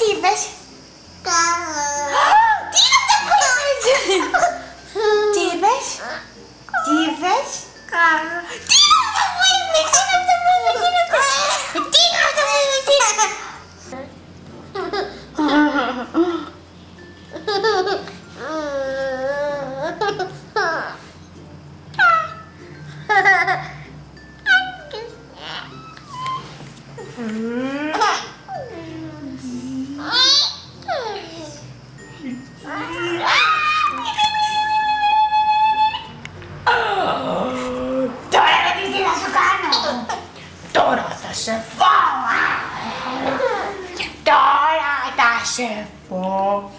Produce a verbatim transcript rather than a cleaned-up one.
τι είπες? Τι είναι αυτό που είπες? Τι είπες? Τι είπες? Τι είναι αυτό που είπες? Τι είναι αυτό που είπες? Τι είναι αυτό που είπες? Τώρα δεν τι θα σου κάνω. Τώρα θα σε φάω. Τώρα θα σε φάω.